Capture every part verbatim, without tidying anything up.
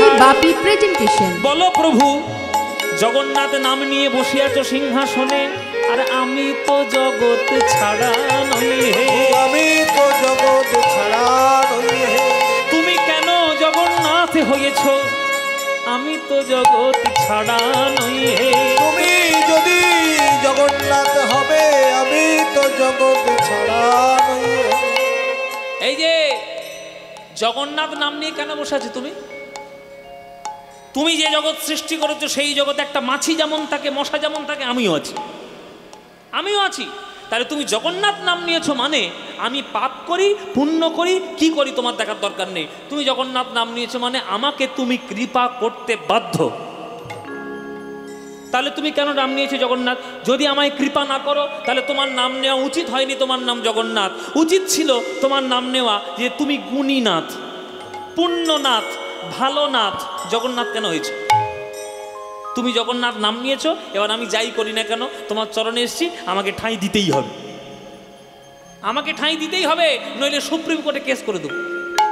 বাপি presentation. বলো প্রভু, জগন্নাথ নাম নিয়ে বসে আছো সিংহাসনে, আর আমি তো জগৎ ছাড়া নই হে, আমি তো জগৎ ছাড়া নই হে। তুমি কেন জগন্নাথ হয়েছ, আমি তো জগৎ ছাড়া নই হে। তুমি যদি জগন্নাথ হবে, আমি তো জগৎ ছাড়া নই হে। এই যে জগন্নাথ নাম নিয়ে কেন বসে আছো তুমি? তুমি যে জগৎ সৃষ্টি করেছো সেই জগতে একটা মাছি যেমন থাকে, মশা যেমন থাকে, আমিও আছি, আমিও আছি। তাহলে তুমি জগন্নাথ নাম নিয়েছো মানে আমি পাপ করি পুণ্য করি কি করি তোমার দেখার দরকার নেই। তুমি জগন্নাথ নাম নিয়েছো মানে আমাকে তুমি কৃপা করতে বাধ্য। তাহলে তুমি কেন নাম নিয়েছো জগন্নাথ? যদি আমায় কৃপা না করো তাহলে তোমার নাম নেওয়া উচিত হয়নি। তোমার নাম জগন্নাথ, উচিত ছিল তোমার নাম নেওয়া যে তুমি গুণীনাথ, পুণ্যনাথ, ভালো নাথ। জগন্নাথ কেন হয়েছে? তুমি জগন্নাথ নাম নিয়েছো, এবার আমি যাই করি না কেন তোমার চরণে এসেছি, আমাকে ঠাঁই দিতেই হবে, আমাকে ঠাঁই দিতেই হবে, নইলে সুপ্রিম কোর্টে কেস করে দেবো।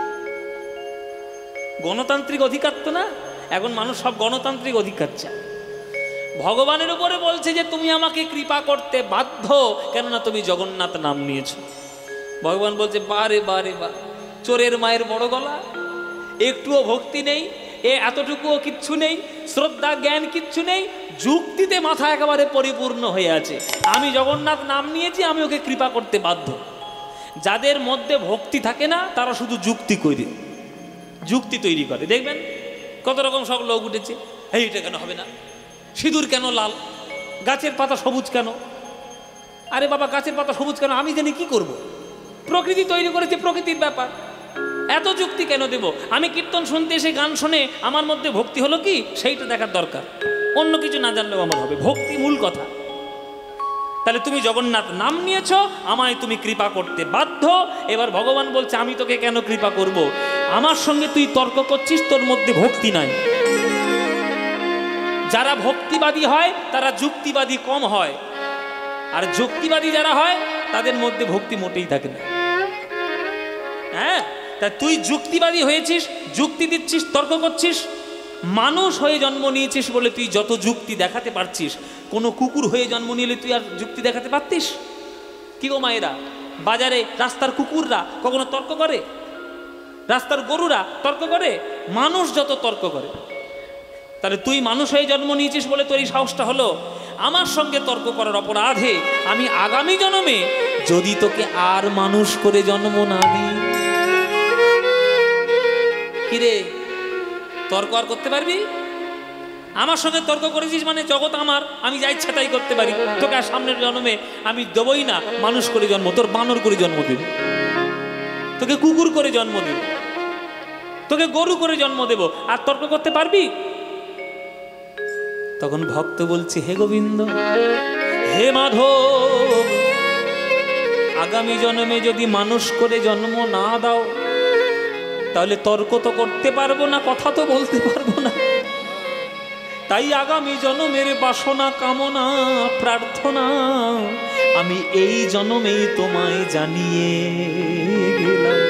গণতান্ত্রিক অধিকার তো না, এখন মানুষ সব গণতান্ত্রিক অধিকার চায়। ভগবানের উপরে বলছে যে তুমি আমাকে কৃপা করতে বাধ্য, কেননা তুমি জগন্নাথ নাম নিয়েছো। ভগবান বলছে বারে বারে বা, চোরের মায়ের বড় গলা, একটুও ভক্তি নেই, এ এতটুকুও কিচ্ছু নেই, শ্রদ্ধা জ্ঞান কিচ্ছু নেই, যুক্তিতে মাথা একেবারে পরিপূর্ণ হয়ে আছে। আমি জগন্নাথ নাম নিয়েছি, আমি ওকে কৃপা করতে বাধ্য। যাদের মধ্যে ভক্তি থাকে না তারা শুধু যুক্তি করে, যুক্তি তৈরি করে। দেখবেন কত রকম সব লোক উঠেছে, এই এটা কেন হবে না, সিঁদুর কেন লাল, গাছের পাতা সবুজ কেন? আরে বাবা, গাছের পাতা সবুজ কেন আমি জানি কি করব? প্রকৃতি তৈরি করেছে, প্রকৃতির ব্যাপার, এত যুক্তি কেন দেব? আমি কীর্তন শুনতে এসে গান শুনে আমার মধ্যে ভক্তি হলো কি সেইটা দেখার দরকার, অন্য কিছু না জানলেও আমার হবে, ভক্তি মূল কথা। তাহলে তুমি জগন্নাথ নাম নিয়েছ, আমায় তুমি কৃপা করতে বাধ্য। এবার ভগবান বলছে আমি তোকে কেন কৃপা করব? আমার সঙ্গে তুই তর্ক করছিস, তোর মধ্যে ভক্তি নাই। যারা ভক্তিবাদী হয় তারা যুক্তিবাদী কম হয়, আর যুক্তিবাদী যারা হয় তাদের মধ্যে ভক্তি মোটেই থাকে না। হ্যাঁ, তা তুই যুক্তিবাদী হয়েছিস, যুক্তি দিচ্ছিস, তর্ক করছিস, মানুষ হয়ে জন্ম নিয়েছিস বলে তুই যত যুক্তি দেখাতে পারছিস, কোনো কুকুর হয়ে জন্ম নিলে তুই আর যুক্তি দেখাতে পারতিস? কি গো মায়েরা, বাজারে রাস্তার কুকুররা কখনো তর্ক করে? রাস্তার গরুরা তর্ক করে? মানুষ যত তর্ক করে। তাহলে তুই মানুষ হয়ে জন্ম নিয়েছিস বলে তোর এই সাহসটা হলো। আমার সঙ্গে তর্ক করার অপরাধে আমি আগামী জন্মে যদি তোকে আর মানুষ করে জন্ম না দিই, কিরে তর্ক আর করতে পারবি? আমার সঙ্গে তর্ক করেছিস মানে জগৎ আমার, আমি যা ইচ্ছা তাই করতে পারি। তোকে আর সামনের জন্মে আমি দেবই না মানুষ করে জন্ম, তোর বানর করে জন্ম দেব, তোকে কুকুর করে জন্ম দেব, তোকে গরু করে জন্ম দেব, আর তর্ক করতে পারবি? তখন ভক্ত বলছে হে গোবিন্দ, হে মাধব, আগামী জন্মে যদি মানুষ করে জন্ম না দাও তাহলে তর্ক তো করতে পারবো না, কথা তো বলতে পারবো না। তাই আগামী জন্মের বাসনা কামনা প্রার্থনা আমি এই জন্মেই তোমায় জানিয়ে গেলাম।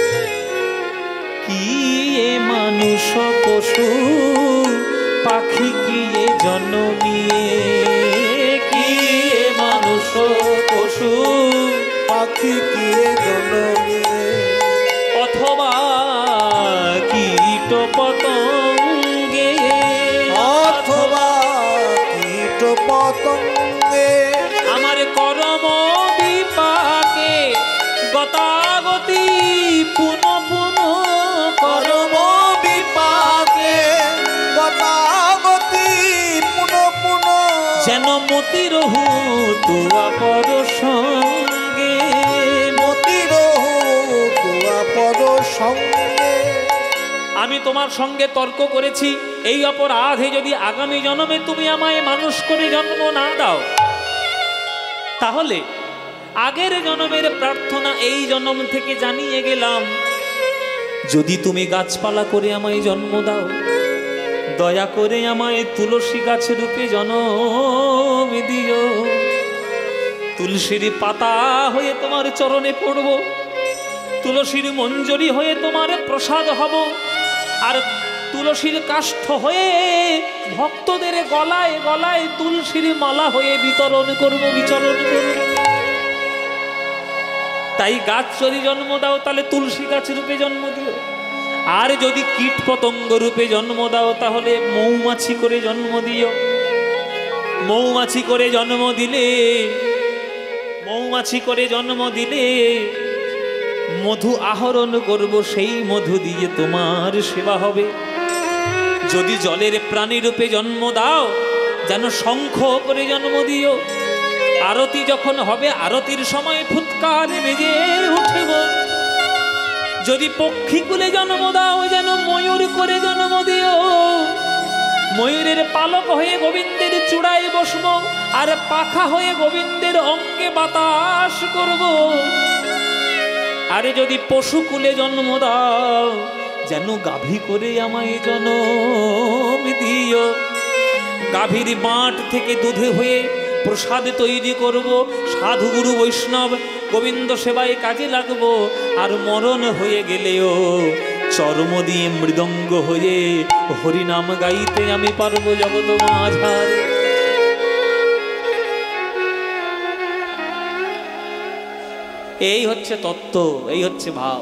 কি এ মানুষ পশু পাখি কি এ জন্মিয়ে, কি এ মানুষ পশু পাখি কি এ জন্মিয়ে, অথবা কীট পতঙ্গে, অথবা কীট পতঙ্গে আমার কর্ম বিপাকে গতাগতি পুন পুন কর্ম বিপাকে গতাগতি পুন পুন, যেন মতি রহু তুয়া পর সঙ্গে, মতি রহু তুয়া পর সঙ্গে। আমি তোমার সঙ্গে তর্ক করেছি, এই অপরাধে যদি আগামী জন্মে তুমি আমায় মানুষ করে জন্ম না দাও তাহলে আগের জন্মের প্রার্থনা এই জন্ম থেকে জানিয়ে গেলাম। যদি তুমি গাছপালা করে আমায় জন্ম দাও, দয়া করে আমায় তুলসী গাছ রূপে জন্ম দিও। তুলসীর পাতা হয়ে তোমার চরণে পড়ব, তুলসীর মঞ্জরি হয়ে তোমার প্রসাদ হব, আর তুলসীর কাষ্ঠ হয়ে ভক্তদের গলায় গলায় তুলসীর মালা হয়ে বিতরণ করব, বিচরণ করব। তাই গাছ যদি জন্ম দাও তাহলে তুলসী গাছ রূপে জন্ম দিও, আর যদি কীট পতঙ্গ রূপে জন্ম দাও তাহলে মৌমাছি করে জন্ম দিও। মৌমাছি করে জন্ম দিলে মৌমাছি করে জন্ম দিলে মধু আহরণ করব, সেই মধু দিয়ে তোমার সেবা হবে। যদি জলের প্রাণী রূপে জন্ম দাও যেন শঙ্খ করে জন্ম দিও। আরতি যখন হবে আরতির সময় ফুৎকার বেজে উঠব। যদি পক্ষীকুলে জন্ম দাও যেন ময়ূর করে জন্ম দিও। ময়ূরের পালক হয়ে গোবিন্দের চূড়ায় বসব, আর পাখা হয়ে গোবিন্দের অঙ্গে বাতাস করব। আরে যদি পশুকুলে জন্ম দাও যেন গাভী করে আমায় জন্ম দিও। গাভীর বাঁট থেকে দুধে হয়ে প্রসাদ তৈরি করব, সাধু গুরু বৈষ্ণব গোবিন্দ সেবায় কাজে লাগবো। আর মরণ হয়ে গেলেও চর্ম দিয়ে মৃদঙ্গ হয়ে হরিনাম গাইতে আমি পারবো জগৎ মাঝারে। এই হচ্ছে তত্ত্ব, এই হচ্ছে ভাব,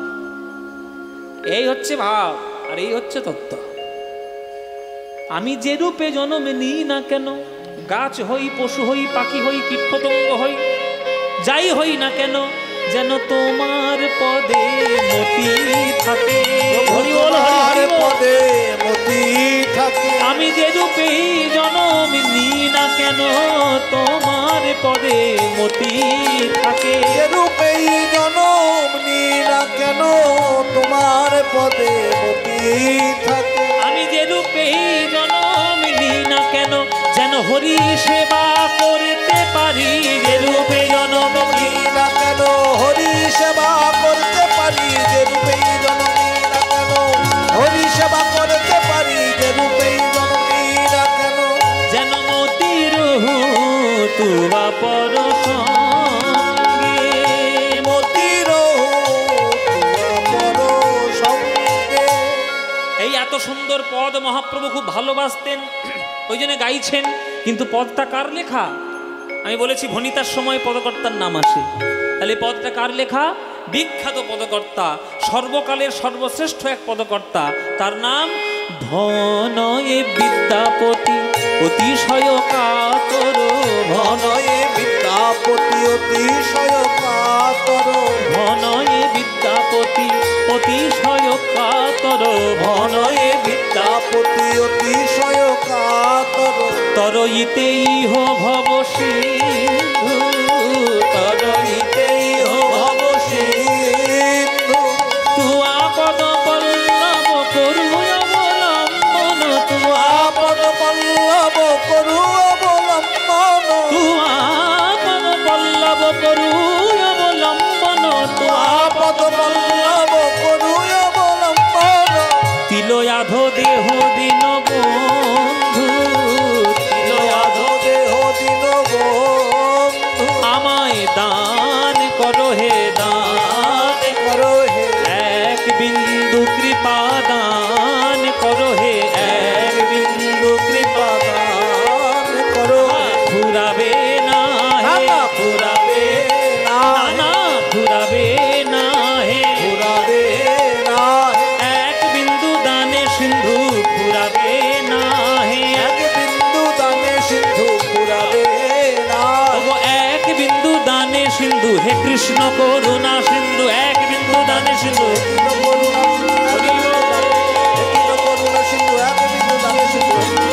এই হচ্ছে ভাব, আর এই হচ্ছে তত্ত্ব। আমি যে রূপে জন্ম নিই না কেন, গাছ হই, পশু হই, পাখি হই, কীটপতঙ্গ হই, যাই হই না কেন, যেন তোমার পদে মতি থাকে। আমি যে রূপেই জন্ম নিই না কেন, তোমার পদে মতি থাকে। যে রূপেই জন্ম নিই না কেন, তোমার পদে মতি থাকে। আমি যে রূপেই জন্ম নিই না কেন, যেন হরি সেবা করতে পারি। যে রূপে জন্ম নিই না কেন, হরি সেবা করতে পারি। যে রূপেই জন্ম নিই না কেন, হরি সেবা করতে পারি। যে রূপেই জন্ম নিই না কেন, যেন মতির তুবা পর সঙ্গে, মতির পর সঙ্গে। এই এত সুন্দর পদ মহাপ্রভু খুব ভালোবাসতেন, ওই জন্য গাইছেন। কিন্তু পদটা কার লেখা? আমি বলেছি ভনিতার সময় পদকর্তার নাম আসে, তাহলে পদটা কার লেখা? বিখ্যাত পদকর্তা, সর্বকালের সর্বশ্রেষ্ঠ এক পদকর্তা, তার নাম ধনয়ে বিদ্যাপতি অতিশয় কাতর। ধনয়ে বিদ্যাপতি অতিশয় কাতর। ধনয়ে বিদ্যাপতি অতিশয় কাতর। ধনয়ে বিদ্যাপতি অতিশয় কাতর। তরইতে ইহ ভব সিন্ধু, তরইতে ইহ ভব সিন্ধু। তুয়া পদ পল্লব করু অবলম্বন, তুয়া পদ পল্লব করু অবলম্বন। তুয়া পদ পল্লব করু অবলম্বন। তুয়া পদ পল্লব করু অবলম্বন। তিলয়াধ দেহ দিন বন্ধু, তিলয়াধ দেহ দিন বন্ধু। আমায় দান করো হে, দান করো হে, এক বিন্দু কৃপা দান করো হে, এক বিন্দু কৃপা দান করো। ফুরাবে না হে, ফুরাবে না না, ফুরাবে না হে, ফুরাবে না। এক বিন্দু দানে সিন্ধু ফুরাবে না হে, এক বিন্দু দানে সিন্ধু ফুরাবে না। ওগো এক বিন্দু দানে সিন্ধু, হে কৃষ্ণ করুণা সিন্ধু, এক বিন্দু দানে সিন্ধু। করুণা সিন্ধু এক বিন্দু দানে সিন্ধু।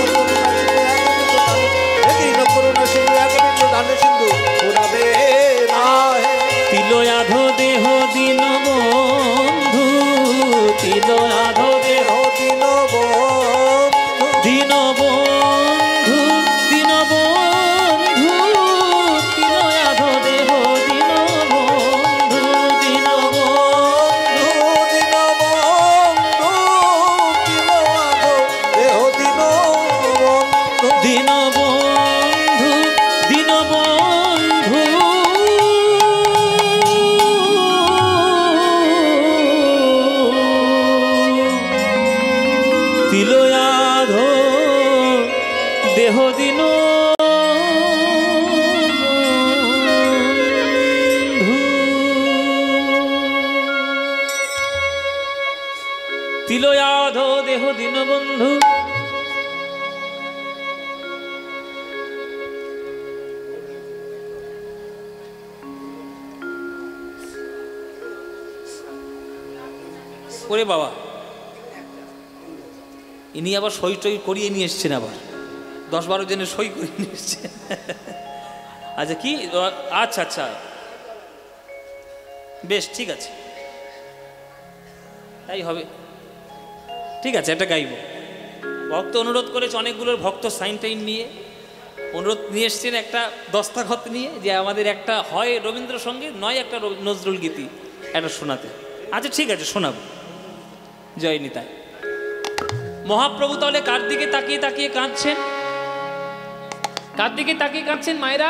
করুণা সিন্ধু এক বিন্দু দানে সিন্ধু ফুরাবে না। তিলয়াধ দেহ দিন বন্ধু, তিলয়াধ দেহ দিন বন্ধু। দিন বন্ধু, দিন বন্ধু, তিলয়াধ দেহ দিন বন্ধু, দিন বন্ধু, দিন তিলয়াধো দেহ দিন তিলয়াধো দেহ দিন বন্ধু ওরে বাবা, ইনি আবার সই টই করিয়ে নিয়ে এসছেন, আবার দশ বারো জনের সই করিয়ে নিয়ে এসছেন। আচ্ছা কি, আচ্ছা আচ্ছা বেশ ঠিক আছে, তাই হবে, ঠিক আছে এটা গাইব। ভক্ত অনুরোধ করেছে, অনেকগুলোর ভক্ত সাইন টাইন নিয়ে অনুরোধ নিয়ে এসছেন, একটা দস্তাখত নিয়ে যে আমাদের একটা হয় রবীন্দ্রসঙ্গীত নয় একটা নজরুল গীতি একটা শোনাতে। আচ্ছা ঠিক আছে শোনাবো। জয় নিতাই। মহাপ্রভু তাহলে কার দিকে তাকিয়ে তাকিয়ে কাঁদছেন? কার দিকে তাকিয়ে কাঁদছেন মায়েরা?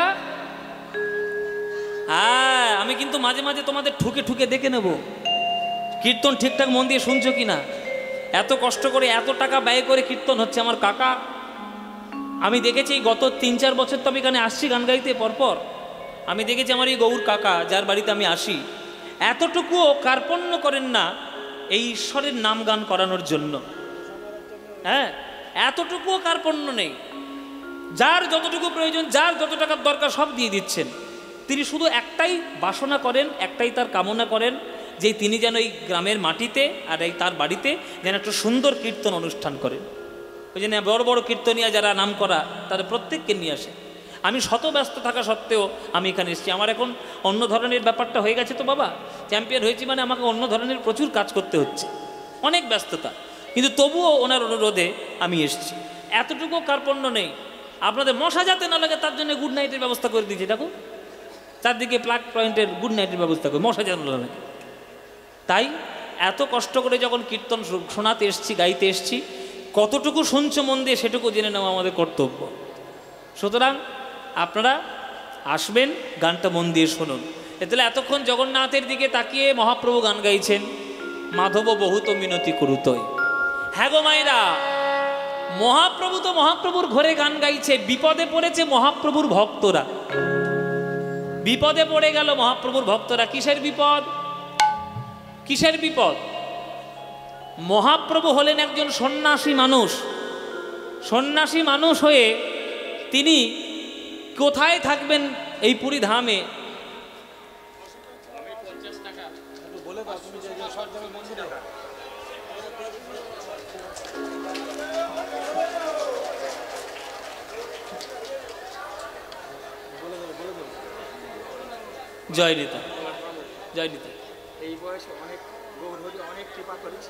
হ্যাঁ, আমি কিন্তু মাঝে মাঝে তোমাদের ঠুকে ঠুকে দেখে নেব কীর্তন ঠিকঠাক মন দিয়ে শুনছো কিনা। এত কষ্ট করে এত টাকা ব্যয় করে কীর্তন হচ্ছে। আমার কাকা, আমি দেখেছি গত তিন চার বছর তো আমি এখানে আসছি গান গাইতে পরপর, আমি দেখেছি আমার এই গৌর কাকা যার বাড়িতে আমি আসি এতটুকুও কার্পণ্য করেন না এই ঈশ্বরের নাম গান করানোর জন্য। হ্যাঁ, এতটুকুও কার্পণ্য নেই। যার যতটুকু প্রয়োজন, যার যত টাকার দরকার সব দিয়ে দিচ্ছেন। তিনি শুধু একটাই বাসনা করেন, একটাই তার কামনা করেন যে তিনি যেন এই গ্রামের মাটিতে আর এই তার বাড়িতে যেন একটা সুন্দর কীর্তন অনুষ্ঠান করেন। ওই জন্য বড় বড় কীর্তনিয়া যারা নাম করা তাদের প্রত্যেককে নিয়ে আসে। আমি শত ব্যস্ত থাকা সত্ত্বেও আমি এখানে এসেছি। আমার এখন অন্য ধরনের ব্যাপারটা হয়ে গেছে তো বাবা, চ্যাম্পিয়ন হয়েছি মানে আমাকে অন্য ধরনের প্রচুর কাজ করতে হচ্ছে, অনেক ব্যস্ততা, কিন্তু তবুও ওনার অনুরোধে আমি এসেছি। এতটুকু কার্পণ্য নেই। আপনাদের মশা যাতে না লাগে তার জন্য গুড নাইটের ব্যবস্থা করে দিয়েছি। দেখো চারদিকে প্লাগ পয়েন্টের গুড নাইটের ব্যবস্থা করে, মশা যেন না লাগে। তাই এত কষ্ট করে যখন কীর্তন শোনাতে এসছি, গাইতে এসছি, কতটুকু শুনছো মন দিয়ে সেটুকু জেনে নেওয়া আমাদের কর্তব্য। সুতরাং আপনারা আসবেন, গানটা মন দিয়ে শুনুন। এতে এতক্ষণ জগন্নাথের দিকে তাকিয়ে মহাপ্রভু গান গাইছেন, মাধব বহুত মিনতি করুতই। হ্যাঁ গো মায়েরা, মহাপ্রভু তো মহাপ্রভুর ঘরে গান গাইছে, বিপদে পড়েছে মহাপ্রভুর ভক্তরা। বিপদে পড়ে গেল মহাপ্রভুর ভক্তরা। কিসের বিপদ? কিসের বিপদ? মহাপ্রভু হলেন একজন সন্ন্যাসী মানুষ। সন্ন্যাসী মানুষ হয়ে তিনি কোথায় থাকবেন এই পুরী ধামে? জয় নিতা, জয় নিতা। এই বয়সে অনেক গৌরহরি অনেক কৃপা করেছে।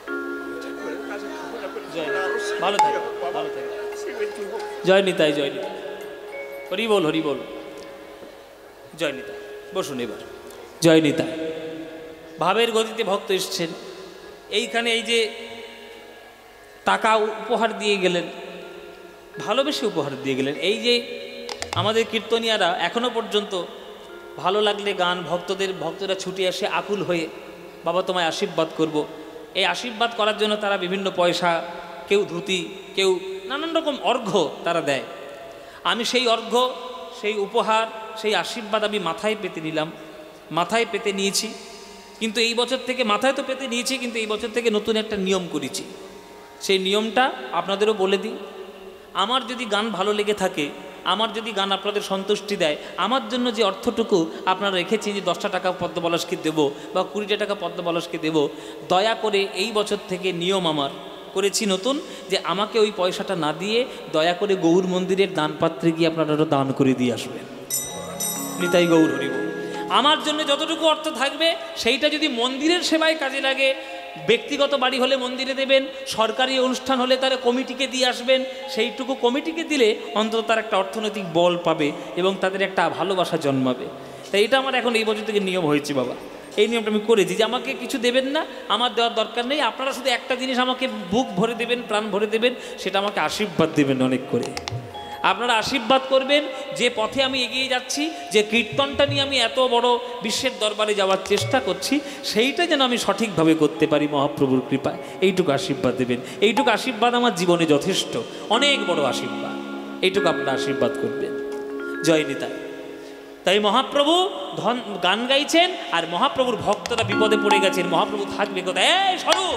ভালো থাকে, ভালো থাকে। জয় নিতাই, জয় নিতাই। হরি বল, হরি বল। জয় নিতাই। বসুন এবার। জয় নিতাই। ভাবের গতিতে ভক্ত এসছেন। এইখানে এই যে টাকা উপহার দিয়ে গেলেন, ভালোবেসে উপহার দিয়ে গেলেন। এই যে আমাদের কীর্তনিয়ারা এখনো পর্যন্ত ভালো লাগলে গান, ভক্তদের ভক্তরা ছুটে আসে আকুল হয়ে, বাবা তোমায় আশীর্বাদ করব। এই আশীর্বাদ করার জন্য তারা বিভিন্ন পয়সা, কেউ ধুতি, কেউ নানান রকম অর্ঘ্য তারা দেয়। আমি সেই অর্ঘ্য, সেই উপহার, সেই আশীর্বাদ আমি মাথায় পেতে নিলাম, মাথায় পেতে নিয়েছি। কিন্তু এই বছর থেকে মাথায় তো পেতে নিয়েছি, কিন্তু এই বছর থেকে নতুন একটা নিয়ম করেছি। সেই নিয়মটা আপনাদেরও বলে দিই। আমার যদি গান ভালো লেগে থাকে, আমার যদি গান আপনাদের সন্তুষ্টি দেয়, আমার জন্য যে অর্থটুকু আপনারা রেখেছেন যে দশটা টাকা পদ্মপলাশকে দেবো বা কুড়িটা টাকা পদ্মপলাশকে দেবো, দয়া করে এই বছর থেকে নিয়ম আমার করেছি নতুন, যে আমাকে ওই পয়সাটা না দিয়ে দয়া করে গৌর মন্দিরের দানপাত্রে গিয়ে আপনারা দান করে দিয়ে আসবেন। নিতাই গৌর হরি বল। আমার জন্য যতটুকু অর্থ থাকবে সেইটা যদি মন্দিরের সেবায় কাজে লাগে, ব্যক্তিগত বাড়ি হলে মন্দিরে দেবেন, সরকারি অনুষ্ঠান হলে তারা কমিটিকে দিয়ে আসবেন, সেইটুকু কমিটিকে দিলে অন্তত তার একটা অর্থনৈতিক বল পাবে এবং তাদের একটা ভালোবাসা জন্মাবে। তাই এটা আমার এখন এই বছর থেকে নিয়ম হয়েছে বাবা। এই নিয়মটা আমি করেছি যে আমাকে কিছু দেবেন না, আমার দেওয়ার দরকার নেই, আপনারা শুধু একটা জিনিস আমাকে বুক ভরে দেবেন, প্রাণ ভরে দেবেন, সেটা আমাকে আশীর্বাদ দেবেন অনেক করে। আপনারা আশীর্বাদ করবেন যে পথে আমি এগিয়ে যাচ্ছি, যে কীর্তনটা নিয়ে আমি এত বড় বিশ্বের দরবারে যাওয়ার চেষ্টা করছি, সেইটা যেন আমি সঠিকভাবে করতে পারি মহাপ্রভুর কৃপায়। এইটুকু আশীর্বাদ দেবেন। এইটুকু আশীর্বাদ আমার জীবনে যথেষ্ট, অনেক বড় আশীর্বাদ। এইটুকু আপনারা আশীর্বাদ করবেন। জয় নিতাই। তাই মহাপ্রভু ধন গান গাইছেন, আর মহাপ্রভুর ভক্তরা বিপদে পড়ে গেছেন। মহাপ্রভু থাকবে কোথায়? এই স্বরূপ,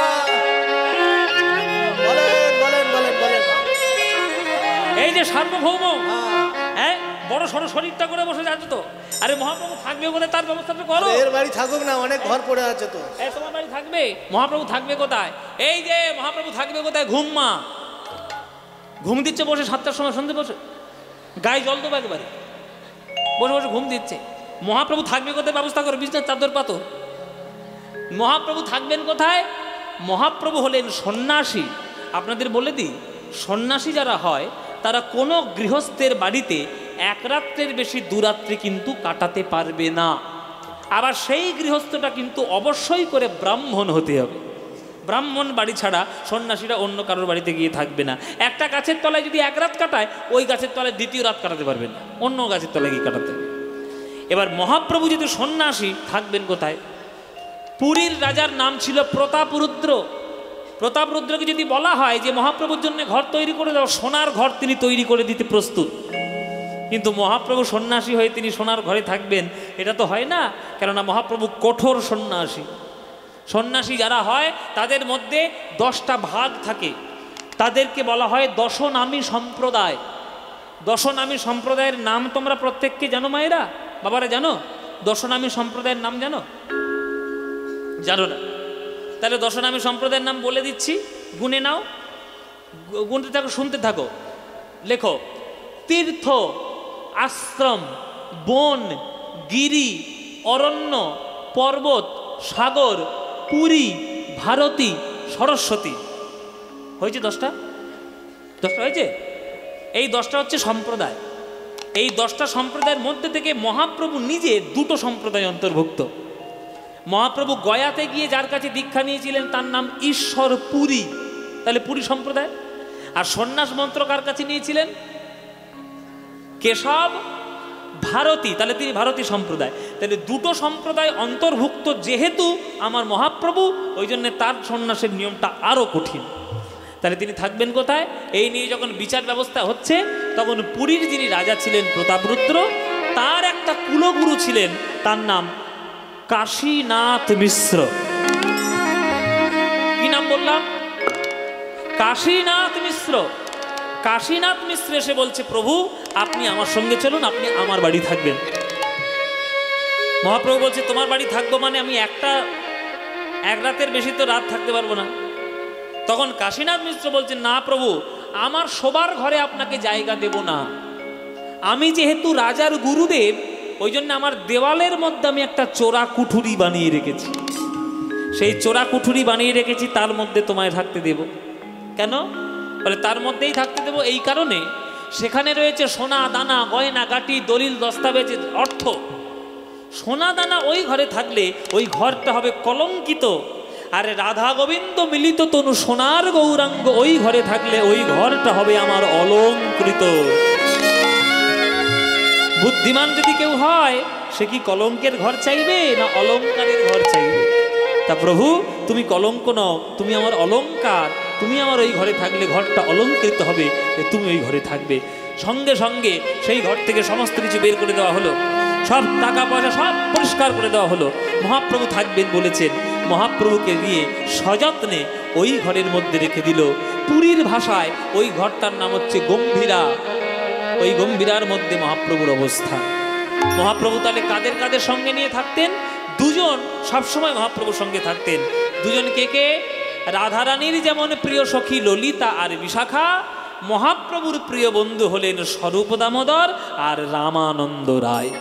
বলেন বলেন বলেন বলেন। এই যে সার্বভৌম, হ্যাঁ বড় সড়ো শরীরটা করে বসে যাচ্ছে তো, আরে মহাপ্রভু থাকবে কোথায় তার ব্যবস্থাটা করো। এর বাড়ি থাকুক না, অনেক ঘর পড়ে আছে তো। এই তোমার বাড়ি থাকবে, মহাপ্রভু থাকবে কোথায়? এই যে মহাপ্রভু থাকবে কোথায়? ঘুম মা ঘুম দিচ্ছে বসে, সাতটার সময় সন্ধে বসে গায়ে জল দেবো একবারে, বসে বসে ঘুম দিচ্ছে। মহাপ্রভু থাকবে কোথায়? ব্যবস্থা করো, বিছনার চাদর পাতো। মহাপ্রভু থাকবেন কোথায়? মহাপ্রভু হলেন সন্ন্যাসী। আপনাদের বলে দিই, সন্ন্যাসী যারা হয় তারা কোনো গৃহস্থের বাড়িতে এক রাত্রের বেশি দুরাত্রি কিন্তু কাটাতে পারবে না। আবার সেই গৃহস্থটা কিন্তু অবশ্যই করে ব্রাহ্মণ হতে হবে। ব্রাহ্মণ বাড়ি ছাড়া সন্ন্যাসীরা অন্য কারোর বাড়িতে গিয়ে থাকবে না। একটা গাছের তলায় যদি এক রাত কাটায়, ওই গাছের তলায় দ্বিতীয় রাত কাটাতে পারবে না, অন্য গাছের তলায় গিয়ে কাটাতে হবে। এবার মহাপ্রভু যদি সন্ন্যাসী, থাকবেন কোথায়? পুরীর রাজার নাম ছিল প্রতাপরুদ্র। প্রতাপরুদ্রকে যদি বলা হয় যে মহাপ্রভুর জন্য ঘর তৈরি করে দাও, সোনার ঘর তিনি তৈরি করে দিতে প্রস্তুত। কিন্তু মহাপ্রভু সন্ন্যাসী হয়ে তিনি সোনার ঘরে থাকবেন, এটা তো হয় না। কেননা মহাপ্রভু কঠোর সন্ন্যাসী। সন্ন্যাসী যারা হয় তাদের মধ্যে দশটা ভাগ থাকে, তাদেরকে বলা হয় দশনামী সম্প্রদায়। দশনামী সম্প্রদায়ের নাম তোমরা প্রত্যেককে জানো মায়েরা, বাবারা জানো? দশনামী সম্প্রদায়ের নাম জানো? জানো না? তাহলে দশনামী সম্প্রদায়ের নাম বলে দিচ্ছি, গুনে নাও, গুনতে থাকো, শুনতে থাকো, লেখো। তীর্থ, আশ্রম, বন, গিরি, অরণ্য, পর্বত, সাগর, পুরী, ভারতী, সরস্বতী। হয়েছে দশটা? দশটা হয়েছে? এই দশটা হচ্ছে সম্প্রদায়। এই দশটা সম্প্রদায়ের মধ্যে থেকে মহাপ্রভু নিজে দুটো সম্প্রদায় অন্তর্ভুক্ত। মহাপ্রভু গয়াতে গিয়ে যার কাছে দীক্ষা নিয়েছিলেন তার নাম ঈশ্বর পুরী, তাহলে পুরী সম্প্রদায়। আর সন্ন্যাস মন্ত্র কার কাছে নিয়েছিলেন? কেশব ভারতী, তাহলে তিনি ভারতী সম্প্রদায়। তাহলে দুটো সম্প্রদায় অন্তর্ভুক্ত যেহেতু আমার মহাপ্রভু, ওই জন্য তার সন্ন্যাসের নিয়মটা আরও কঠিন। তাহলে তিনি থাকবেন কোথায়? এই নিয়ে যখন বিচার ব্যবস্থা হচ্ছে, তখন পুরীর যিনি রাজা ছিলেন প্রতাপরুদ্র, তার একটা কুলগুরু ছিলেন, তার নাম কাশীনাথ মিশ্র। কি নাম বললাম? কাশীনাথ মিশ্র। কাশীনাথ মিশ্র এসে বলছে, প্রভু আপনি আমার সঙ্গে চলুন, আপনি আমার বাড়ি থাকবেন। মহাপ্রভু বলছে, তোমার বাড়ি থাকবো মানে আমি একটা এক রাতের বেশি তো রাত থাকতে পারবো না। তখন কাশীনাথ মিশ্র বলছেন, না প্রভু, আমার শোবার ঘরে আপনাকে জায়গা দেব না। আমি যেহেতু রাজার গুরুদেব, ওই জন্য আমার দেওয়ালের মধ্যে আমি একটা চোরা কুঠুরি বানিয়ে রেখেছি। সেই চোরা কুঠুরি বানিয়ে রেখেছি, তার মধ্যে তোমায় থাকতে দেব। কেন? বলে তার মধ্যেই থাকতে দেব এই কারণে, সেখানে রয়েছে সোনা দানা, গয়না গাটি, দলিল দস্তাবেজ, অর্থ। সোনা দানা ওই ঘরে থাকলে ওই ঘরটা হবে কলঙ্কিত, আর রাধা গোবিন্দ মিলিত তনু সোনার গৌরাঙ্গ ওই ঘরে থাকলে ওই ঘরটা হবে আমার অলঙ্কৃত। বুদ্ধিমান যদি কেউ হয়, সে কি কলঙ্কের ঘর চাইবে না অলঙ্কারের ঘর চাইবে? তা প্রভু তুমি কলঙ্ক নও, তুমি আমার অলঙ্কার, তুমি আমার ওই ঘরে থাকলে ঘরটা অলঙ্কৃত হবে, তুমি ওই ঘরে থাকবে। সঙ্গে সঙ্গে সেই ঘর থেকে সমস্ত কিছু বের করে দেওয়া হলো, সব টাকা পয়সা সব পরিষ্কার করে দেওয়া হলো। মহাপ্রভু থাকবেন বলেছেন, মহাপ্রভুকে দিয়ে সযত্নে ওই ঘরের মধ্যে রেখে দিল। পুরীর ভাষায় ওই ঘরটার নাম হচ্ছে গম্ভীরা। ওই গম্ভীরার মধ্যে মহাপ্রভুর অবস্থান। মহাপ্রভু তাহলে কাদের কাদের সঙ্গে নিয়ে থাকতেন? দুজন সবসময় মহাপ্রভুর সঙ্গে থাকতেন। দুজন কে কে? রাধারানীর যেমন প্রিয় সখী ললিতা আর বিশাখা, মহাপ্রভুর প্রিয় বন্ধু হলেন স্বরূপ দামোদর আর রামানন্দ রায়।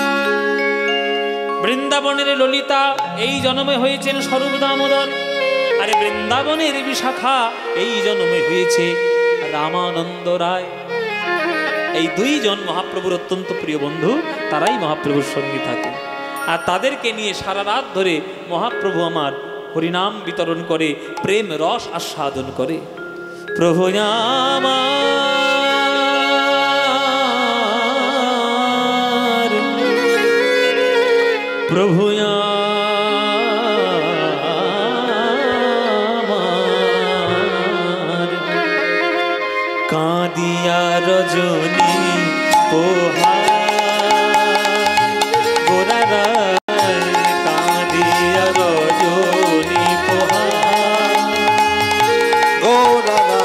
বৃন্দাবনের ললিতা এই জন্মে হয়েছেন স্বরূপ দামোদর, আর বৃন্দাবনের বিশাখা এই জন্মে হয়েছে রামানন্দ রায়। এই দুইজন মহাপ্রভুর অত্যন্ত প্রিয় বন্ধু, তারাই মহাপ্রভুর সঙ্গে থাকে। আর তাদেরকে নিয়ে সারা রাত ধরে মহাপ্রভু আমার হরিনাম বিতরণ করে, প্রেম রস আস্বাদন করে। প্রভু আমার প্রভু কাঁদিয়া রজনী পোহার গোরারা কাঁদিয়া রজনী পোহার গৌরারা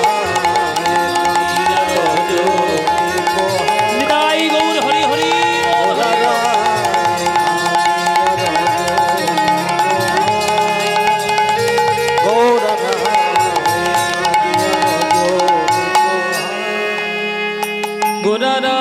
নিতাই গৌর হরি হরি গোরারা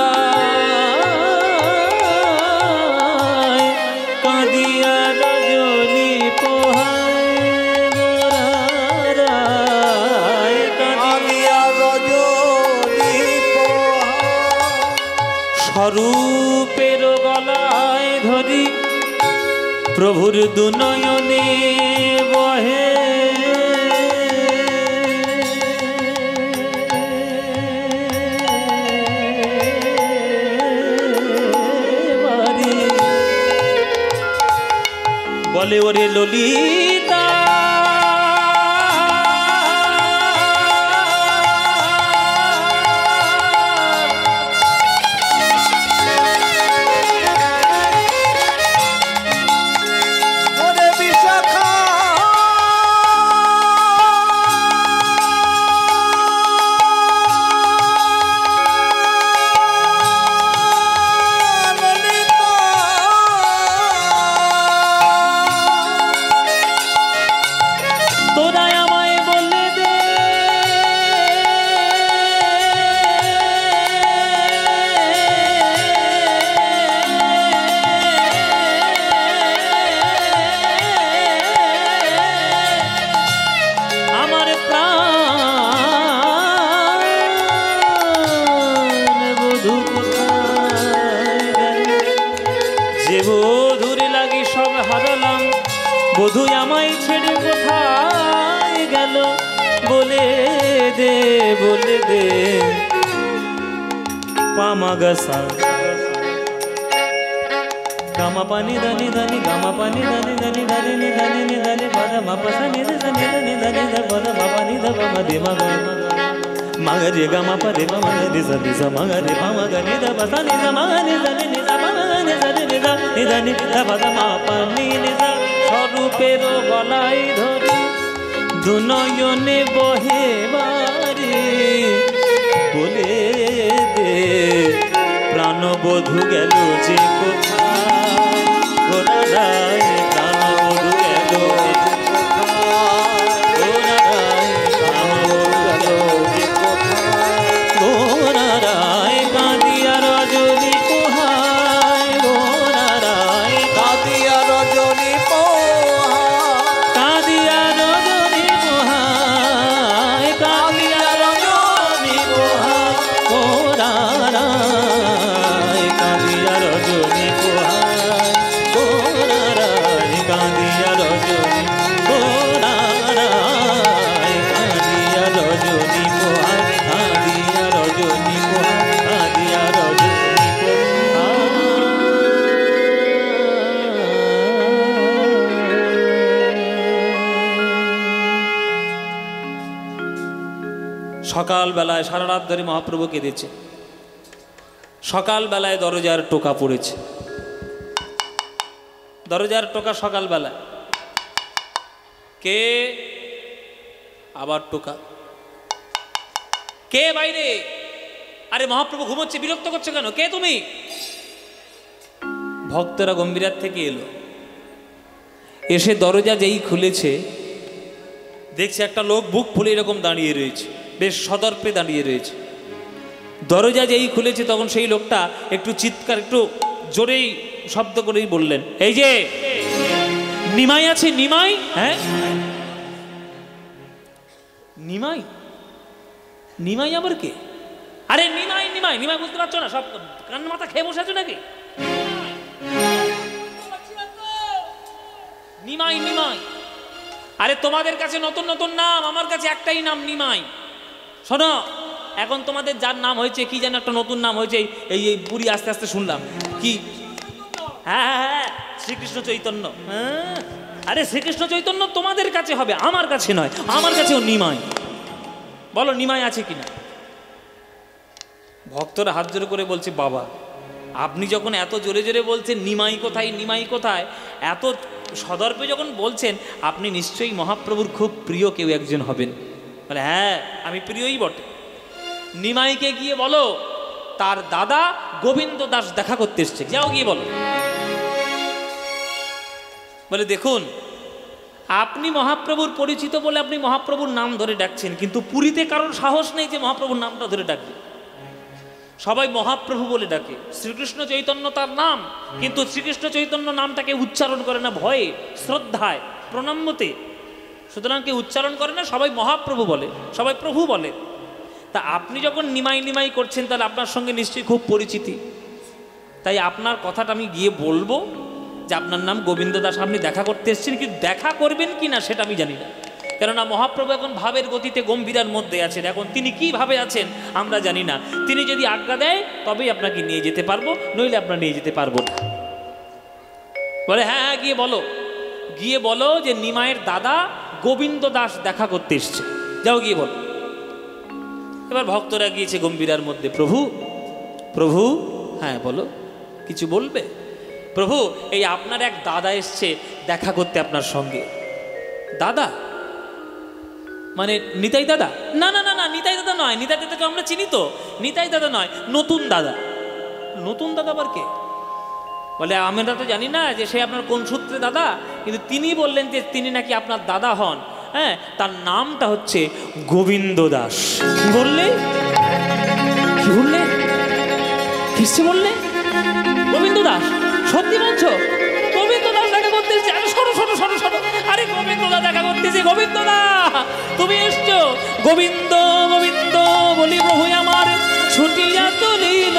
কাঁদিয়া রজনী পোহার গোরারা কাঁদিয়া রজনী পোহার স্বরূপের গলায় ধরি প্রভুর দুনয়নে বহে বলে ওরে ললিতা ওরে বিশাখা তোরা আমায় বলে দে আমার প্রাণ বধূ কোথায় গেল? যে বধূর লাগি সব হারালাম বধূ আমায় ছেড়ে কোথায় গেল বলে দে বলে দে পামাগাসা গামা পানি ধানি ধানি গামা পানি ধানি ধানি ধানি নি ধানি নি ধানি বাদা মা পাসা নি রে নি রে নি ধানি ধা বাদা মা পানি ধা মা দে মা গা মাগা রে গামা পা রে মা রে নি সা নি সা মাগা রে মা গা নি ধা বাসা নি সা মাগা নি ধানি নি সা মাগা নি ধানি নি ধা নি ধানি ধা বাদা মা পানি নি ধা স্বরূপের গলায় ধরি দুনয়নে বহে বাড়ি বলে দে প্রাণবধূ গেল যে কোথায় গোরারায় প্রাণবধূ গেল গোরারায় প্রাণবধূ গেল যে কোথায় গোরারায় কাঁদিয়া রজনী পোহায় গোরারায় কাঁদিয়া রজনী পোহার কাঁদিয়া রজনী পোহায় কাঁদিয়া রজনী পোহায় গোরারায় কাঁদিয়া রজনী পোহায় গোরারায় কাঁদিয়া রজনী গোরারায় কাঁদিয়া রজনী পোহায় কাঁদিয়া রজনী পোহায় কাঁদিয়া রজনী সকালবেলায় সারা রাত ধরে মহাপ্রভু কেঁদেছে। সকালবেলায় দরজার টোকা পড়েছে, দরজার টোকা সকালবেলায়। কে? আবার টোকা। কে বাইরে? আরে মহাপ্রভু ঘুমোচ্ছে, বিরক্ত করছে কেন? কে তুমি? ভক্তরা গম্ভীরার থেকে এলো, এসে দরজা যেই খুলেছে দেখছে একটা লোক বুক ফুলে এরকম দাঁড়িয়ে রয়েছে, বেশ সদর্পে দাঁড়িয়ে রয়েছে। দরজা যেই খুলেছে তখন সেই লোকটা একটু চিৎকার, একটু জোরেই শব্দ করেই বললেন, এই যে নিমাই আছে, নিমাই। হ্যাঁ, নিমাই? নিমাই আবার কে? আরে নিমাই, নিমাই নিমাই বুঝতে পারছো না? সব কান মাথা খেয়ে বসে আছো নাকি? নিমাই, নিমাই। আরে তোমাদের কাছে নতুন নতুন নাম, আমার কাছে একটাই নাম, নিমাই। শোনো, এখন তোমাদের যার নাম হয়েছে কি যেন একটা নতুন নাম হয়েছে, এই এই বুড়ি আস্তে আস্তে শুনলাম কি। হ্যাঁ হ্যাঁ হ্যাঁ, শ্রীকৃষ্ণ চৈতন্য, হ্যাঁ আরে শ্রীকৃষ্ণ চৈতন্য তোমাদের কাছে হবে, আমার কাছে নয়, আমার কাছেও নিমাই। বলো নিমাই আছে কিনা? ভক্তরা হাত জোরে করে বলছে, বাবা আপনি যখন এত জোরে জোরে বলছেন নিমাই কোথায় নিমাই কোথায়, এত সদর্পে যখন বলছেন, আপনি নিশ্চয়ই মহাপ্রভুর খুব প্রিয় কেউ একজন হবেন। বলে হ্যাঁ আমি প্রিয়ই বটে। নিমাইকে গিয়ে বলো তার দাদা গোবিন্দ দাস দেখা করতে এসছে, যাও গিয়ে বলো। বলে দেখুন আপনি মহাপ্রভুর পরিচিত বলে আপনি মহাপ্রভুর নাম ধরে ডাকছেন, কিন্তু পুরীতে কারোর সাহস নেই যে মহাপ্রভুর নামটা ধরে ডাকবে। সবাই মহাপ্রভু বলে ডাকে, শ্রীকৃষ্ণ চৈতন্য তার নাম, কিন্তু শ্রীকৃষ্ণ চৈতন্য নামটাকে উচ্চারণ করে না ভয়ে, শ্রদ্ধায়, প্রণাম্যতে। সুতরাং কেউ উচ্চারণ করে না, সবাই মহাপ্রভু বলে, সবাই প্রভু বলে। তা আপনি যখন নিমাই নিমাই করছেন তাহলে আপনার সঙ্গে নিশ্চয়ই খুব পরিচিতি, তাই আপনার কথাটা আমি গিয়ে বলবো যে আপনার নাম গোবিন্দ দাস, আপনি দেখা করতে এসেছেন, কিন্তু দেখা করবেন কি না সেটা আমি জানি না, কেননা মহাপ্রভু এখন ভাবের গতিতে গম্ভীরার মধ্যে আছেন। এখন তিনি কি ভাবে আছেন আমরা জানি না, তিনি যদি আজ্ঞা দেয় তবেই আপনাকে নিয়ে যেতে পারবো, নইলে আপনার নিয়ে যেতে পারবো না। বলে হ্যাঁ হ্যাঁ গিয়ে বলো, গিয়ে বলো যে নিমাইয়ের দাদা গোবিন্দ দাস দেখা করতে এসছে, যাও গিয়ে বলো। এবার ভক্তরা গিয়েছে গম্ভীরার মধ্যে, প্রভু প্রভু হ্যাঁ বলো, কিছু বলবে? প্রভু এই আপনার এক দাদা এসছে দেখা করতে আপনার সঙ্গে। দাদা মানে নিতাই দাদা? না না না না নিতাই দাদা নয়, নিতাই দাদাকে আমরা চিনি তো, নিতাই দাদা নয়, নতুন দাদা। নতুন দাদা আবার কে? বলে আমরা তো জানি না যে সে আপনার কোন সূত্রে দাদা, কিন্তু তিনি বললেন যে তিনি নাকি আপনার দাদা হন। হ্যাঁ তার নামটা হচ্ছে গোবিন্দ দাস। কি বললে? কি বললে? কিসে বললে? গোবিন্দ দাস? সত্যি বলছো? গোবিন্দ দাস দেখা করতেছে? আরে সরো সরো সরো সরো, আরে গোবিন্দ দা দেখা করতেছে, গোবিন্দ দা তুমি এসছো? গোবিন্দ গোবিন্দ বলি প্রভু আমার ছুটিয়া চলিল,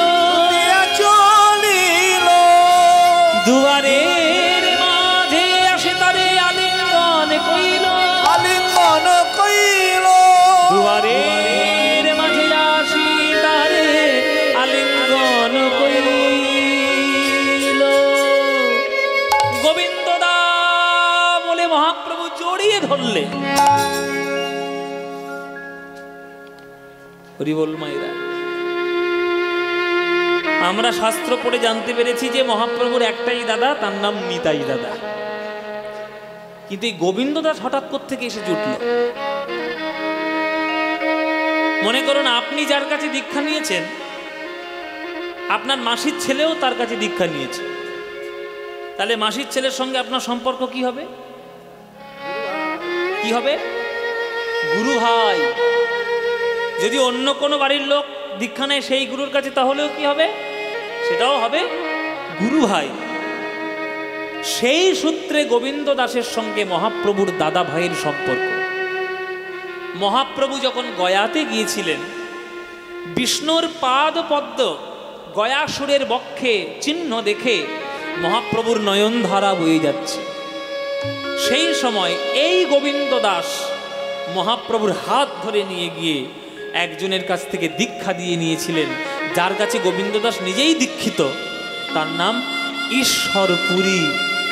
চলিল দুয়ারের মাঝে আসে তারে আলিঙ্গন কইল, আলিঙ্গন কইল দুয়ারের মাঝে আসি তারে আলিঙ্গন কইল। গোবিন্দ দা বলে মহাপ্রভু জড়িয়ে ধরলে। হরি বল মায়েরা, আমরা শাস্ত্র পড়ে জানতে পেরেছি যে মহাপ্রভুর একটাই দাদা, তার নাম নিতাই দাদা, কিন্তু এই গোবিন্দ দাস হঠাৎ কোত্থেকে এসে জুটল? মনে করুন আপনি যার কাছে দীক্ষা নিয়েছেন, আপনার মাসির ছেলেও তার কাছে দীক্ষা নিয়েছে, তাহলে মাসির ছেলের সঙ্গে আপনার সম্পর্ক কি হবে? কি হবে? গুরু ভাই। যদি অন্য কোনো বাড়ির লোক দীক্ষা নেয় সেই গুরুর কাছে, তাহলেও কি হবে? সেটাও হবে গুরু ভাই। সেই সূত্রে গোবিন্দ দাসের সঙ্গে মহাপ্রভুর দাদা ভাইয়ের সম্পর্ক। মহাপ্রভু যখন গয়াতে গিয়েছিলেন, বিষ্ণুর পাদ পদ্ম গয়াসুরের বক্ষে চিহ্ন দেখে মহাপ্রভুর নয়নধারা বয়ে যাচ্ছে। সেই সময় এই গোবিন্দ দাস মহাপ্রভুর হাত ধরে নিয়ে গিয়ে একজনের কাছ থেকে দীক্ষা দিয়ে নিয়েছিলেন, যার কাছে গোবিন্দ দাস নিজেই দীক্ষিত, তার নাম ঈশ্বরপুরী।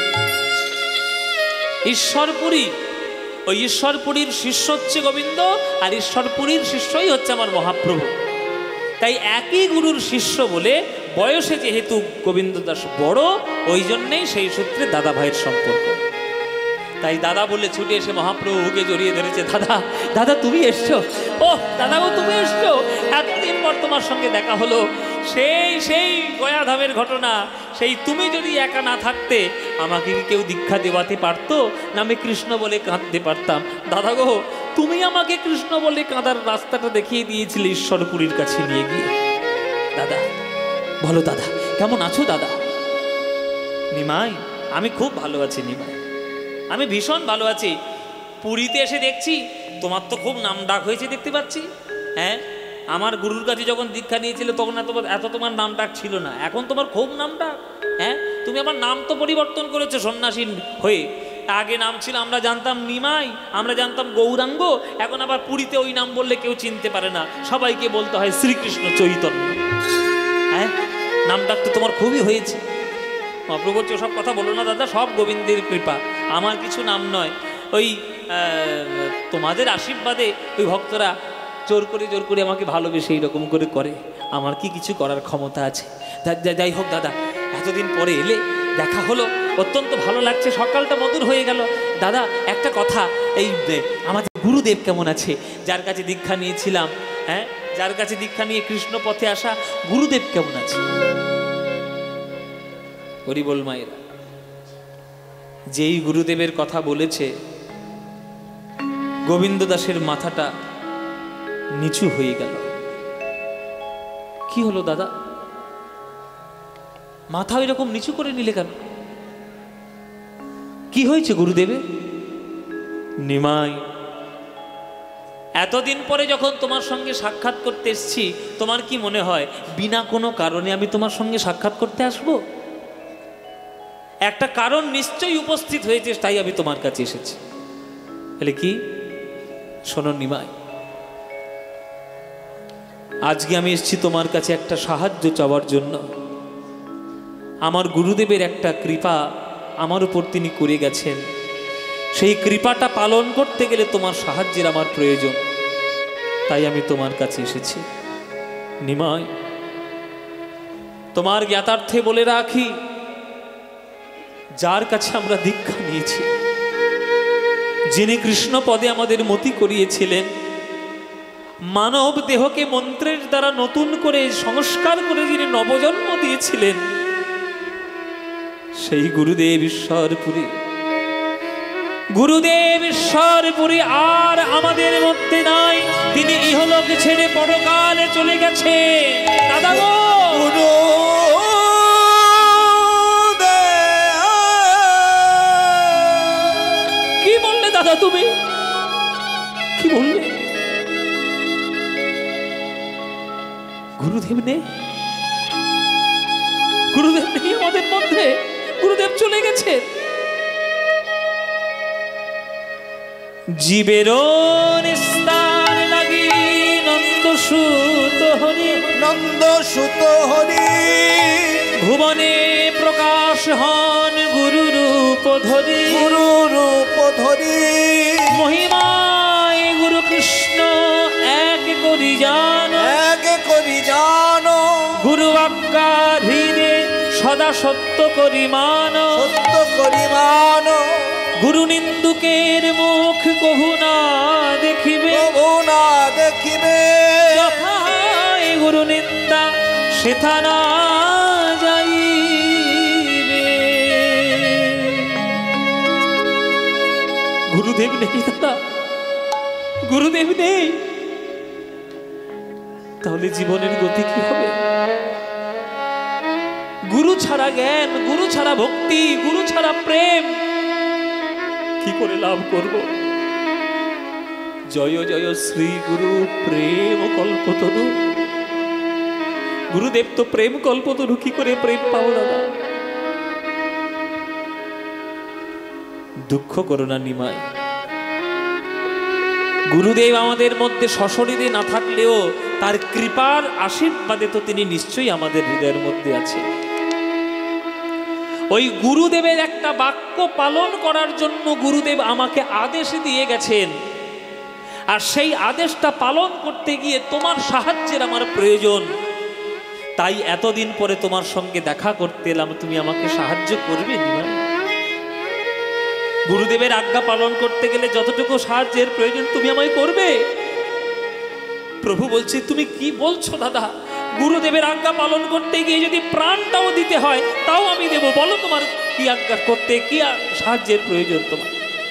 ঈশ্বরপুরী, ওই ঈশ্বরপুরীর শিষ্য হচ্ছে গোবিন্দ, আর ঈশ্বরপুরীর শিষ্যই হচ্ছে আমার মহাপ্রভু। তাই একই গুরুর শিষ্য বলে বয়সে যেহেতু গোবিন্দ দাস বড়, ওই জন্যেই সেই সূত্রে দাদা ভাইয়ের সম্পর্ক। তাই দাদা বলে ছুটে এসে মহাপ্রভুকে জড়িয়ে ধরেছে। দাদা দাদা তুমি এসছো? ও দাদা গো তুমি এসছো, এতদিন পর তোমার সঙ্গে দেখা হলো। সেই সেই গয়াধামের ঘটনা, সেই তুমি যদি একা না থাকতে আমাকে কি কেউ দীক্ষা দেওয়াতে পারতো না? আমি কৃষ্ণ বলে কাঁদতে পারতাম। দাদা গো তুমি আমাকে কৃষ্ণ বলে কাঁদার রাস্তাটা দেখিয়ে দিয়েছিলে ঈশ্বরপুরীর কাছে নিয়ে গিয়ে। দাদা বলো দাদা কেমন আছো দাদা? নিমাই আমি খুব ভালো আছি নিমাই, আমি ভীষণ ভালো আছি। পুরীতে এসে দেখছি তোমার তো খুব নাম ডাক হয়েছে দেখতে পাচ্ছি। হ্যাঁ আমার গুরুর কাছে যখন দীক্ষা নিয়েছিল তখন এত এত তোমার নাম ডাক ছিল না, এখন তোমার খুব নাম ডাক। হ্যাঁ তুমি আমার নাম তো পরিবর্তন করেছো সন্ন্যাসী হয়ে। আগে নাম ছিল আমরা জানতাম নিমাই, আমরা জানতাম গৌরাঙ্গ, এখন আবার পুরীতে ওই নাম বললে কেউ চিনতে পারে না, সবাইকে বলতে হয় শ্রীকৃষ্ণ চৈতন্য। হ্যাঁ নাম ডাক তো তোমার খুবই হয়েছে। মহাপ্রভু বলছে ওসব কথা বলো না দাদা, সব গোবিন্দের কৃপা, আমার কিছু নাম নয়। ওই তোমাদের আশীর্বাদে ওই ভক্তরা জোর করে জোর করে আমাকে ভালোবেসে এইরকম করে করে, আমার কি কিছু করার ক্ষমতা আছে? যাই হোক দাদা, এতদিন পরে এলে, দেখা হলো, অত্যন্ত ভালো লাগছে, সকালটা মধুর হয়ে গেল। দাদা একটা কথা, এই আমাদের গুরুদেব কেমন আছে? যার কাছে দীক্ষা নিয়েছিলাম, হ্যাঁ, যার কাছে দীক্ষা নিয়ে কৃষ্ণ পথে আসা গুরুদেব কেমন আছে? হরি বল মায়েরা, যেই গুরুদেবের কথা বলেছে গোবিন্দ দাসের মাথাটা নিচু হয়ে গেল। কি হলো দাদা, মাথা এরকম নিচু করে নিলে কেন? কি হয়েছে গুরুদেবে? নিমাই, এতদিন পরে যখন তোমার সঙ্গে সাক্ষাৎ করতে এসেছি, তোমার কি মনে হয় বিনা কোনো কারণে আমি তোমার সঙ্গে সাক্ষাৎ করতে আসব? একটা কারণ নিশ্চয়ই উপস্থিত হয়েছে, তাই আমি তোমার কাছে এসেছি। বলে কি? শোনো নিমাই, আজকে আমি এসেছি তোমার কাছে একটা সাহায্য চাওয়ার জন্য। আমার গুরুদেবের একটা কৃপা আমার উপর তিনি করে গেছেন, সেই কৃপাটা পালন করতে গেলে তোমার সাহায্যের আমার প্রয়োজন, তাই আমি তোমার কাছে এসেছি। নিমাই, তোমার জ্ঞাতার্থে বলে রাখি, যার কাছে আমরা দীক্ষা নিয়েছি, যিনি কৃষ্ণ পদে আমাদের মতি করিয়েছিলেন, মানব দেহকে মন্ত্রের দ্বারা নতুন করে সংস্কার করে যিনি নবজন্ম দিয়েছিলেন, সেই গুরুদেব ঈশ্বরপুরী, গুরুদেব ঈশ্বরপুরী আর আমাদের মধ্যে নাই। তিনি ইহলোক ছেড়ে পরকালে চলে গেছে। দাদা গো, কি বললে দাদা? তুমি কি বললে? গুরুদেব নেই, গুরুদেব নেই আমাদের মধ্যে, গুরুদেব চলে গেছে। জীবের নিস্তার লাগি নন্দ সুত হরি, নন্দ সুত হরি ভুবনে প্রকাশ হন গুরু রূপ ধরি, গুরু রূপ ধরি মহিমায় গুরু কৃষ্ণ এক করি জানো, এক করি জানো, গুরু আজ্ঞা হৃদে সদা সত্য করি মানো, সত্য করি মানো, গুরু নিন্দুকের মুখ কভু না দেখিবে, কভু না দেখিবে, যথায় গুরু নিন্দা সেথা না যাইবে। গুরুদেব নেই দাদা, গুরুদেব নেই, তাহলে জীবনের গতি কি হবে? গুরু ছাড়া জ্ঞান, গুরু ছাড়া ভক্তি, গুরু ছাড়া প্রেম কি করে লাভ করব? জয় জয় শ্রী গুরু প্রেম কল্পতরু। গুরুদেব তো প্রেম কল্পতরু, কি করে প্রেম পাবো দাদা? দুঃখ করো না নিমাই, গুরুদেব আমাদের মধ্যে সশরীরে না থাকলেও তার কৃপার আশীর্বাদে তো তিনি নিশ্চয়ই আমাদের হৃদয়ের মধ্যে আছে। ওই গুরুদেবের একটা বাক্য পালন করার জন্য গুরুদেব আমাকে আদেশ দিয়ে গেছেন, আর সেই আদেশটা পালন করতে গিয়ে তোমার সাহায্যের আমার প্রয়োজন। তাই এতদিন পরে তোমার সঙ্গে দেখা করতে এলাম, তুমি আমাকে সাহায্য করবে নিমাই? গুরুদেবের আজ্ঞা পালন করতে গেলে যতটুকু সাহায্যের প্রয়োজন তুমি আমায় করবে। প্রভু বলছে, তুমি কি বলছো দাদা? গুরুদেবের আজ্ঞা পালন করতে গিয়ে যদি প্রাণটাও দিতে হয় তাও আমি দেব। বলো তোমার কি আজ্ঞা করতে, কি সাহায্যের প্রয়োজন তোমার?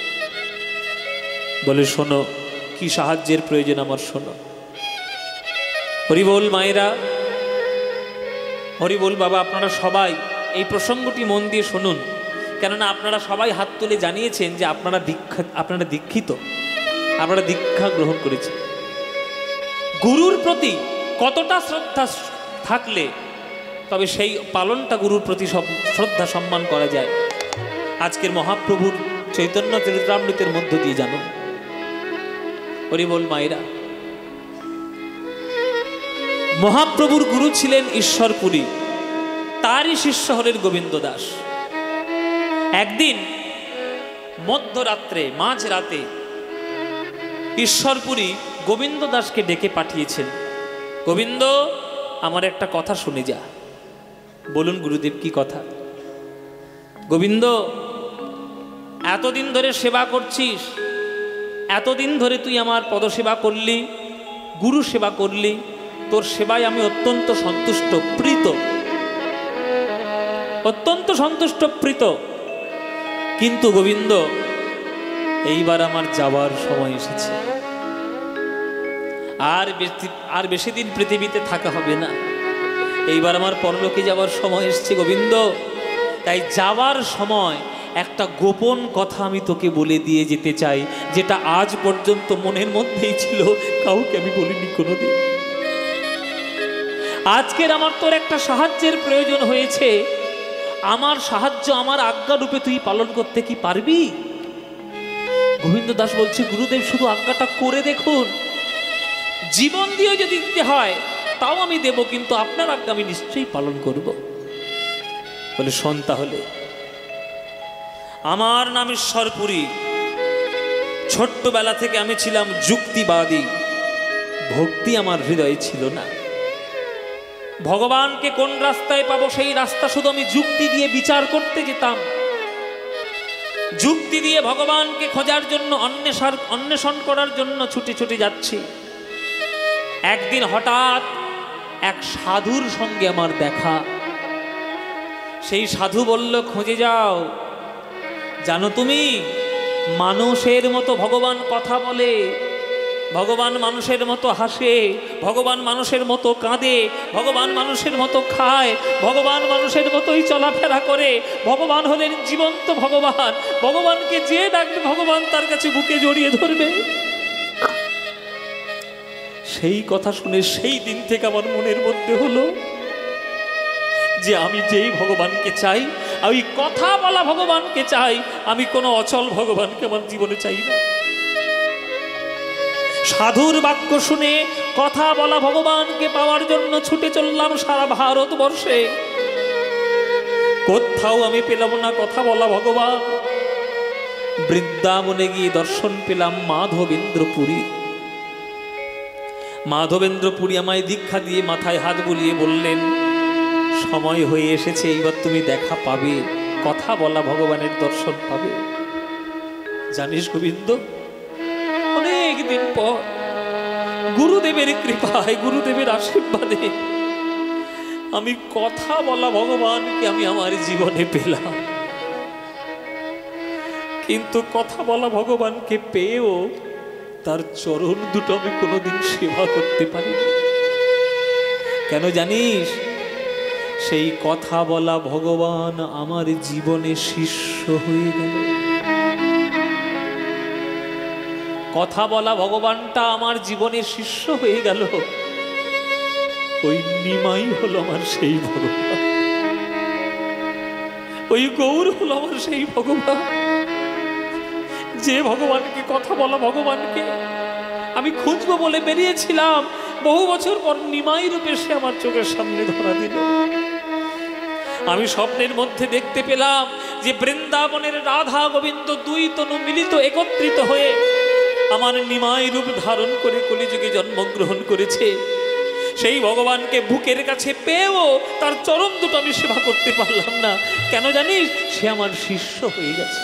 বলে শোনো, কি সাহায্যের প্রয়োজন আমার, শোনো। হরিবোল মায়েরা, হরিবোল বাবা, আপনারা সবাই এই প্রসঙ্গটি মন দিয়ে শুনুন, কেননা আপনারা সবাই হাত তুলে জানিয়েছেন যে আপনারা দীক্ষা, আপনারা দীক্ষিত, আপনারা দীক্ষা গ্রহণ করেছেন। গুরুর প্রতি কতটা শ্রদ্ধা থাকলে তবে সেই পালনটা গুরুর প্রতি সব শ্রদ্ধা সম্মান করা যায়, আজকের মহাপ্রভুর চৈতন্য চরিতামৃতের মধ্য দিয়ে জানো। হরিবোল মায়েরা, মহাপ্রভুর গুরু ছিলেন ঈশ্বরপুরী, তারই শিষ্য হলেন গোবিন্দ দাস। একদিন মধ্যরাত্রে মাঝ রাতে ঈশ্বরপুরী গোবিন্দ দাসকে ডেকে পাঠিয়েছেন। গোবিন্দ, আমার একটা কথা শুনে যা। বলুন গুরুদেব, কি কথা? গোবিন্দ, এতদিন ধরে সেবা করছিস, এতদিন ধরে তুই আমার পদসেবা করলি, গুরু সেবা করলি, তোর সেবায় আমি অত্যন্ত সন্তুষ্ট প্রীত, অত্যন্ত সন্তুষ্ট প্রীত। কিন্তু গোবিন্দ, এইবার আমার যাওয়ার সময় এসেছে। আর বেশি আর বেশি দিন পৃথিবীতে থাকা হবে না। এইবার আমার পরলোকে যাওয়ার সময় এসেছে গোবিন্দ। তাই যাওয়ার সময় একটা গোপন কথা আমি তোকে বলে দিয়ে যেতে চাই, যেটা আজ পর্যন্ত মনের মধ্যেই ছিল, কাউকে আমি বলিনি কোনোদিন। আজকের আমার তোর একটা সাহায্যের প্রয়োজন হয়েছে। আমার সাহায্য আমার আজ্ঞা রূপে তুই পালন করতে কি পারবি? গোবিন্দ দাস বলছে, গুরুদেব শুধু আজ্ঞাটা করে দেখুন, জীবন দিয়ে যদি দিতে হয় তাও আমি দেব, কিন্তু আপনার আজ্ঞা আমি নিশ্চয়ই পালন করব। বলে, শোন তাহলে, আমার নাম ঈশ্বরপুরী। ছোট্টবেলা থেকে আমি ছিলাম যুক্তিবাদী, ভক্তি আমার হৃদয়ে ছিল না। ভগবানকে কোন রাস্তায় পাবো সেই রাস্তা শুধু আমি যুক্তি দিয়ে বিচার করতে যেতাম। যুক্তি দিয়ে ভগবানকে খোঁজার জন্য, অন্বেষণ অন্বেষণ করার জন্য ছুটে ছুটে যাচ্ছি। একদিন হঠাৎ এক সাধুর সঙ্গে আমার দেখা। সেই সাধু বলল, খুঁজে যাও। জানো তুমি, মানুষের মতো ভগবান কথা বলে, ভগবান মানুষের মতো হাসে, ভগবান মানুষের মতো কাঁদে, ভগবান মানুষের মতো খায়, ভগবান মানুষের মতোই চলাফেরা করে। ভগবান হলেন জীবন্ত ভগবান। ভগবানকে যে ডাকবে ভগবান তার কাছে বুকে জড়িয়ে ধরবে। সেই কথা শুনে সেই দিন থেকে আমার মনের মধ্যে হলো যে আমি যেই ভগবানকে চাই, ওই কথা বলা ভগবানকে চাই, আমি কোনো অচল ভগবানকে আমার জীবনে চাই না। সাধুর বাক্য শুনে কথা বলা ভগবানকে পাওয়ার জন্য ছুটে চললাম সারা ভারতবর্ষে। কোথাও আমি পেলাম না কথা বলা ভগবান। বৃন্দাবনে গিয়ে দর্শন পেলাম মাধবেন্দ্র পুরী। মাধবেন্দ্র পুরী আমায় দীক্ষা দিয়ে মাথায় হাত বুলিয়ে বললেন, সময় হয়ে এসেছে, এইবার তুমি দেখা পাবে, কথা বলা ভগবানের দর্শন পাবে। জানিস গোবিন্দ, অনেক দিন পর গুরুদেবের কৃপায়, গুরুদেবের আশীর্বাদে আমি কথা বলা ভগবানকে আমি আমার জীবনে পেলাম। কিন্তু কথা বলা ভগবানকে পেয়েও তার চরণ দুটো আমি কোনোদিন সেবা করতে পারিনি। কেন জানিস? সেই কথা বলা ভগবান আমার জীবনে শিষ্য হয়ে গেল। কথা বলা ভগবানটা আমার জীবনে শিষ্য হয়ে গেল। ওই নিমাই হলো আমার সেই ভগবান, ওই গৌর হলো আমার সেই ভগবান, যে ভগবানকে, কথা বলা ভগবানকে আমি খুঁজবো বলে বেরিয়েছিলাম। বহু বছর পর নিমাই রূপে সে আমার চোখের সামনে ধরা দিল। আমি স্বপ্নের মধ্যে দেখতে পেলাম যে বৃন্দাবনের রাধা গোবিন্দ দুই তনু মিলিত, একত্রিত হয়ে আমার নিমাই রূপ ধারণ করে কলিযুগে জন্মগ্রহণ করেছে। সেই ভগবানকে বুকের কাছে পেয়েও তার চরণ দুটো আমি সেবা করতে পারলাম না। কেন জানিস? সে আমার শিষ্য হয়ে গেছে।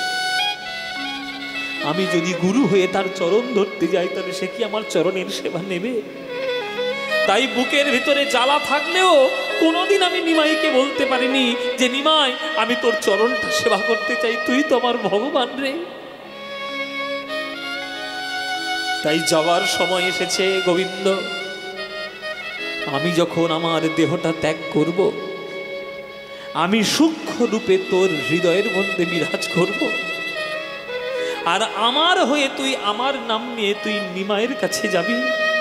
আমি যদি গুরু হয়ে তার চরণ ধরতে যাই, তাহলে সে কি আমার চরণের সেবা নেবে? তাই বুকের ভিতরে জ্বালা থাকলেও কোনোদিন আমি নিমাইকে বলতে পারিনি যে নিমাই, আমি তোর চরণটা সেবা করতে চাই, তুই তো আমার ভগবান রে। তাই যাওয়ার সময় এসেছে গোবিন্দ। আমি যখন আমার দেহটা ত্যাগ করব, আমি সূক্ষ্ম রূপে তোর হৃদয়ের মধ্যে বিরাজ করব। আর আমার হয়ে তুই আমার নাম নিয়ে তুই নিমাইয়ের কাছে যাবি।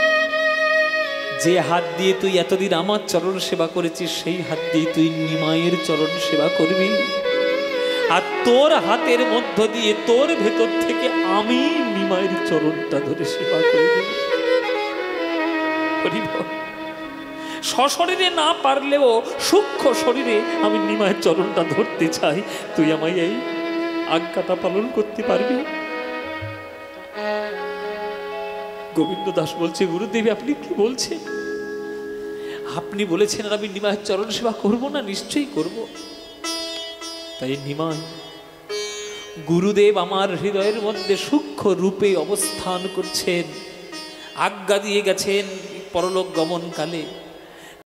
যে হাত দিয়ে তুই এতদিন আমার চরণ সেবা করেছিস, সেই হাত দিয়ে তুই নিমাইয়ের চরণ সেবা করবি। আর তোর হাতের মধ্য দিয়ে, তোর ভেতর থেকে আমি নিমাইয়ের চরণটা ধরে সেবা করে দেব। সশরীরে না পারলেও সূক্ষ্ম শরীরে আমি নিমাইয়ের চরণটা ধরতে চাই। তুই আমায় এই আজ্ঞাটা পালন করতে পারবি? গোবিন্দ দাস বলছে, গুরুদেব আপনি কি বলছেন? আপনি বলেছেন আর আমি নিমায়ের চরণ সেবা করবো না? নিশ্চয়ই করব। তাই নিমায় গুরুদেব আমার হৃদয়ের মধ্যে সূক্ষ্ম রূপে অবস্থান করছেন, আজ্ঞা দিয়ে গেছেন পরলোক গমনকালে